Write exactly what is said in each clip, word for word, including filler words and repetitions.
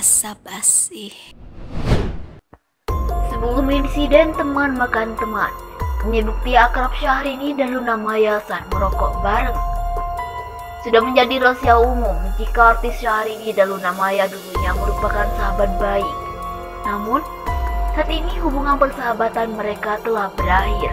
basa-basi. Sebelum insiden teman makan teman, ini bukti akrab Syahrini dan Luna Maya saat merokok bareng. Sudah menjadi rahasia umum jika artis Syahrini dan Luna Maya dulunya merupakan sahabat baik. Namun, saat ini hubungan persahabatan mereka telah berakhir.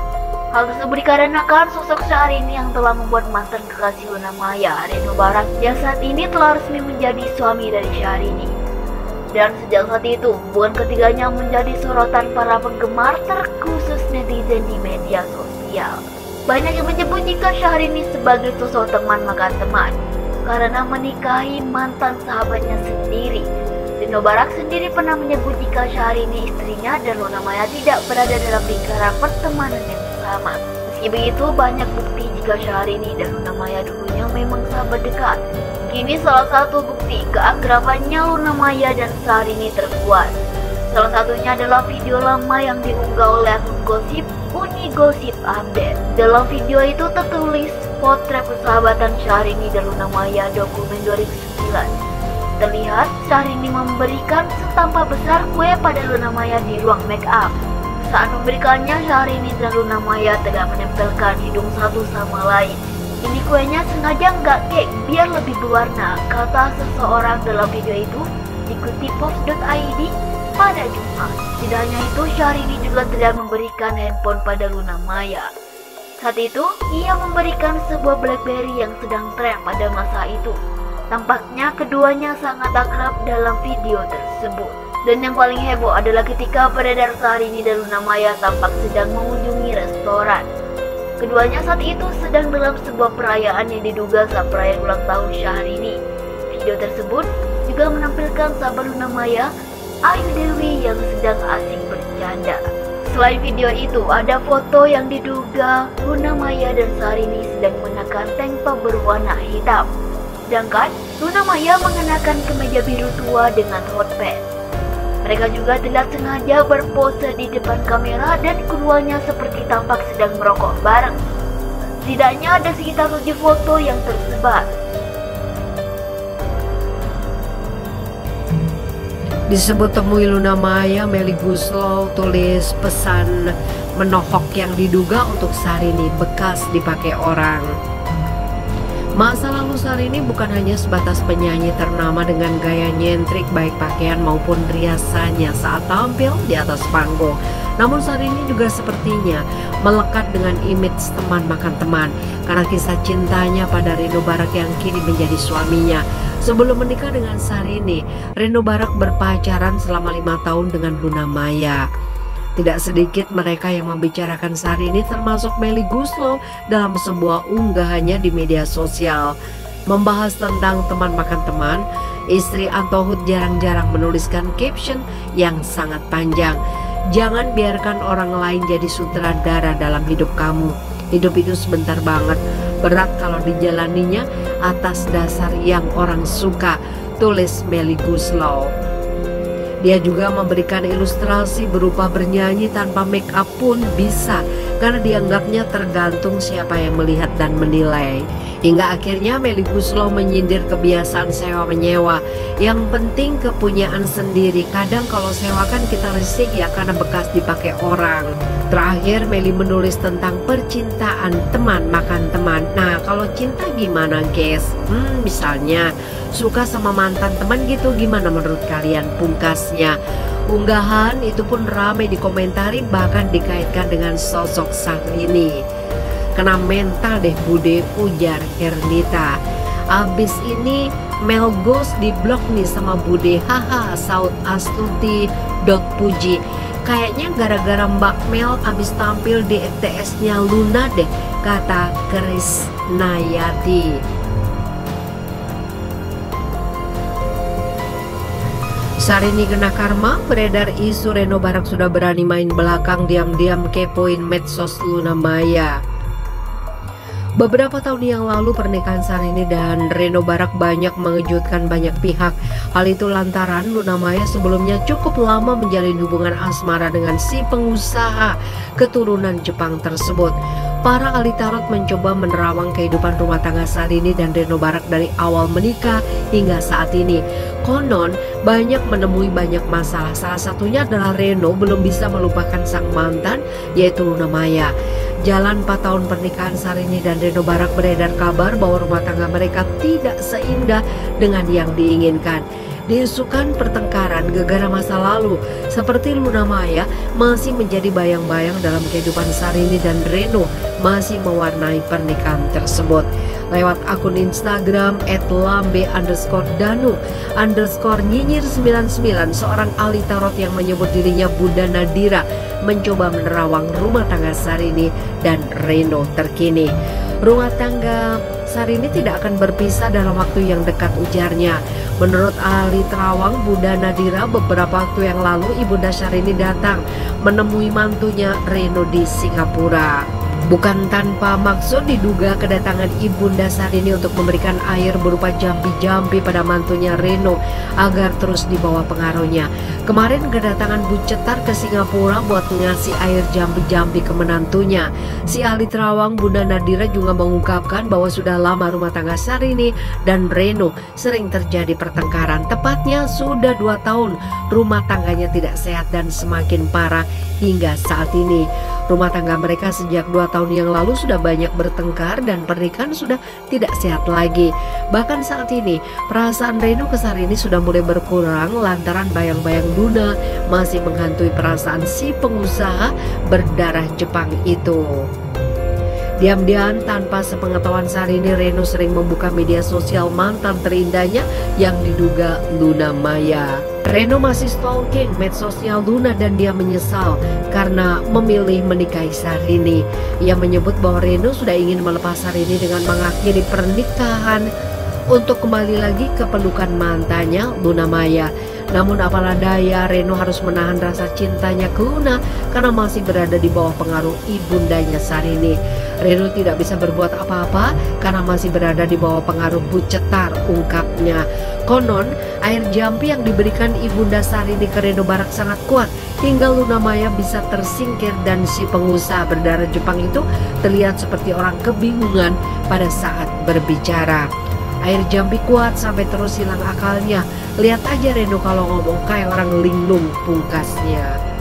Hal tersebut dikarenakan sosok Syahrini yang telah membuat mantan kekasih Luna Maya, Reno Barak, yang saat ini telah resmi menjadi suami dari Syahrini. Dan sejak saat itu, hubungan ketiganya menjadi sorotan para penggemar terkhusus netizen di media sosial. Banyak yang menyebut jika Syahrini sebagai sosok teman makan teman karena menikahi mantan sahabatnya sendiri. Reno Barak sendiri pernah menyebut jika Syahrini istrinya dan Luna Maya tidak berada dalam lingkaran pertemanan yang sama. Meski begitu, banyak bukti jika Syahrini dan Luna Maya dulunya memang sahabat dekat. Kini salah satu bukti keakrabannya Luna Maya dan Syahrini terkuat. Salah satunya adalah video lama yang diunggah oleh akun gosip Uni Gosip Update. Dalam video itu tertulis potret persahabatan Syahrini dan Luna Maya dokumen dua ribu sembilan. Terlihat Syahrini memberikan setampak besar kue pada Luna Maya di ruang make up. Saat memberikannya, Syahrini dan Luna Maya tengah menempelkan hidung satu sama lain. Ini kuenya sengaja nggak cake biar lebih berwarna, kata seseorang dalam video itu, dikutip pops dot i d pada Jumat. Tidak hanya itu, Syahrini juga tidak memberikan handphone pada Luna Maya. Saat itu, ia memberikan sebuah BlackBerry yang sedang tren pada masa itu. Tampaknya keduanya sangat akrab dalam video tersebut. Dan yang paling heboh adalah ketika beredar Syahrini dan Luna Maya tampak sedang mengunjungi restoran. Keduanya saat itu sedang dalam sebuah perayaan yang diduga saat perayaan ulang tahun Syahrini. Video tersebut juga menampilkan sahabat Luna Maya, Ayu Dewi, yang sedang asik bercanda. Selain video itu, ada foto yang diduga Luna Maya dan Syahrini sedang mengenakan tank top berwarna hitam. Sedangkan Luna Maya mengenakan kemeja biru tua dengan hot pants. Mereka juga tidak sengaja berpose di depan kamera dan keduanya seperti tampak sedang merokok bareng. Setidaknya ada sekitar tujuh foto yang tersebar. Disebut temui Luna Maya, Melly Goeslaw tulis pesan menohok yang diduga untuk Syahrini bekas dipakai orang. Masa lalu Syahrini bukan hanya sebatas penyanyi ternama dengan gaya nyentrik baik pakaian maupun riasannya saat tampil di atas panggung. Namun Syahrini juga sepertinya melekat dengan image teman makan teman karena kisah cintanya pada Reno Barak yang kini menjadi suaminya. Sebelum menikah dengan Syahrini, Reno Barak berpacaran selama lima tahun dengan Luna Maya. Tidak sedikit mereka yang membicarakan Syahrini termasuk Melly Goeslaw dalam sebuah unggahannya di media sosial. Membahas tentang teman makan teman, istri Antohut jarang-jarang menuliskan caption yang sangat panjang. Jangan biarkan orang lain jadi sutradara dalam hidup kamu. Hidup itu sebentar banget, berat kalau dijalaninya atas dasar yang orang suka, tulis Melly Goeslaw. Dia juga memberikan ilustrasi berupa bernyanyi tanpa make up pun bisa karena dianggapnya tergantung siapa yang melihat dan menilai. Hingga akhirnya Melly Goeslaw menyindir kebiasaan sewa-menyewa. Yang penting kepunyaan sendiri. Kadang kalau sewa kan kita risih ya karena bekas dipakai orang. Terakhir Melly menulis tentang percintaan teman makan teman. Nah kalau cinta gimana guys? Hmm misalnya suka sama mantan teman gitu, gimana menurut kalian? Pungkasnya unggahan itu pun ramai dikomentari, bahkan dikaitkan dengan sosok Syahrini. Kena mental deh Bude, ujar Hernita. Abis ini Mel Ghost di blok nih sama Bude, haha, saut Astuti dot puji. Kayaknya gara-gara Mbak Mel abis tampil di F T S-nya Luna deh, kata Chris Nayati. Syahrini kena karma, beredar isu Reno Barak sudah berani main belakang diam-diam kepoin medsos Luna Maya. Beberapa tahun yang lalu pernikahan Syahrini dan Reno Barak banyak mengejutkan banyak pihak. Hal itu lantaran Luna Maya sebelumnya cukup lama menjalin hubungan asmara dengan si pengusaha keturunan Jepang tersebut. Para ahli tarot mencoba menerawang kehidupan rumah tangga Sarini dan Reno Barak dari awal menikah hingga saat ini. Konon banyak menemui banyak masalah. Salah satunya adalah Reno belum bisa melupakan sang mantan, yaitu Luna Maya. Jalan empat tahun pernikahan Sarini dan Reno Barak beredar kabar bahwa rumah tangga mereka tidak seindah dengan yang diinginkan. Diisukan pertengkaran gegara masa lalu seperti Luna Maya masih menjadi bayang-bayang dalam kehidupan Sarini dan Reno masih mewarnai pernikahan tersebut. Lewat akun Instagram et lambe underscore danu underscore nyinyir sembilan sembilan, seorang ahli tarot yang menyebut dirinya Bunda Nadira mencoba menerawang rumah tangga Sarini dan Reno terkini. Rumah tangga Sarini tidak akan berpisah dalam waktu yang dekat, ujarnya. Menurut ahli terawang Bunda Nadira, beberapa waktu yang lalu Ibunda Sarini datang menemui mantunya Reno di Singapura. Bukan tanpa maksud diduga kedatangan Ibunda Sarini untuk memberikan air berupa jampi-jampi pada mantunya Reno agar terus dibawa pengaruhnya. Kemarin kedatangan Bu Cetar ke Singapura buat ngasih air jampi-jampi ke menantunya. Si ahli terawang Bunda Nadira juga mengungkapkan bahwa sudah lama rumah tangga Sarini dan Reno sering terjadi pertengkaran. Tepatnya sudah dua tahun rumah tangganya tidak sehat dan semakin parah hingga saat ini. Rumah tangga mereka sejak dua tahun yang lalu sudah banyak bertengkar dan pernikahan sudah tidak sehat lagi. Bahkan saat ini perasaan Reno ke Sarini sudah mulai berkurang lantaran bayang-bayang Luna masih menghantui perasaan si pengusaha berdarah Jepang itu. Diam-diam tanpa sepengetahuan Sarini, Reno sering membuka media sosial mantan terindahnya yang diduga Luna Maya. Reno masih stalking medsosial Luna dan dia menyesal karena memilih menikahi Sarini. Ia menyebut bahwa Reno sudah ingin melepas Sarini dengan mengakhiri pernikahan untuk kembali lagi ke pelukan mantannya Luna Maya. Namun apalah daya, Reno harus menahan rasa cintanya ke Luna karena masih berada di bawah pengaruh ibundanya Sarini. Reno tidak bisa berbuat apa-apa karena masih berada di bawah pengaruh Bu Cetar, ungkapnya. Konon, air jampi yang diberikan Ibunda Sarini ke Reno Barak sangat kuat hingga Luna Maya bisa tersingkir dan si pengusaha berdarah Jepang itu terlihat seperti orang kebingungan pada saat berbicara. Air jampi kuat sampai terus hilang akalnya. Lihat aja Reno kalau ngomong kayak orang linglung, pungkasnya.